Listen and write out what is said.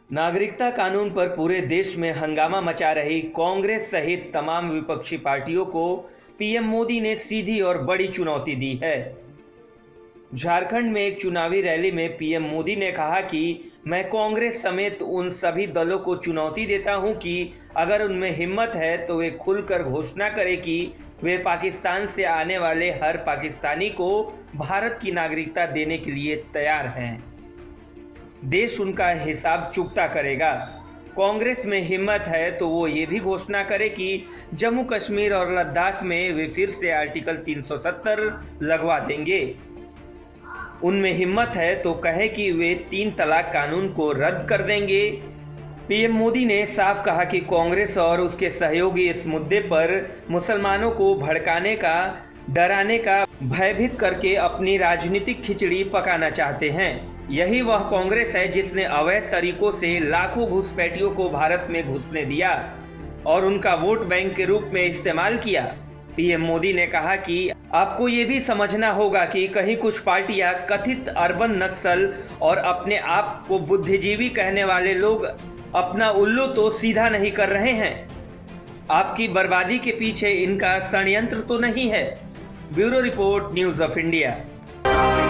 नागरिकता कानून पर पूरे देश में हंगामा मचा रही कांग्रेस सहित तमाम विपक्षी पार्टियों को पीएम मोदी ने सीधी और बड़ी चुनौती दी है। झारखंड में एक चुनावी रैली में पीएम मोदी ने कहा कि मैं कांग्रेस समेत उन सभी दलों को चुनौती देता हूं कि अगर उनमें हिम्मत है तो वे खुलकर घोषणा करें कि वे पाकिस्तान से आने वाले हर पाकिस्तानी को भारत की नागरिकता देने के लिए तैयार हैं। देश उनका हिसाब चुकता करेगा। कांग्रेस में हिम्मत है तो वो ये भी घोषणा करे कि जम्मू कश्मीर और लद्दाख में वे फिर से आर्टिकल 370 लगवा देंगे। उनमें हिम्मत है तो कहे कि वे 3 तलाक कानून को रद्द कर देंगे। पीएम मोदी ने साफ कहा कि कांग्रेस और उसके सहयोगी इस मुद्दे पर मुसलमानों को भड़काने का, डराने का, भयभीत करके अपनी राजनीतिक खिचड़ी पकाना चाहते हैं। यही वह कांग्रेस है जिसने अवैध तरीकों से लाखों घुसपैठियों को भारत में घुसने दिया और उनका वोट बैंक के रूप में इस्तेमाल किया। पीएम मोदी ने कहा कि आपको ये भी समझना होगा कि कहीं कुछ पार्टियां कथित अर्बन नक्सल और अपने आप को बुद्धिजीवी कहने वाले लोग अपना उल्लू तो सीधा नहीं कर रहे हैं। आपकी बर्बादी के पीछे इनका षड्यंत्र तो नहीं है। Bureau report, news of India.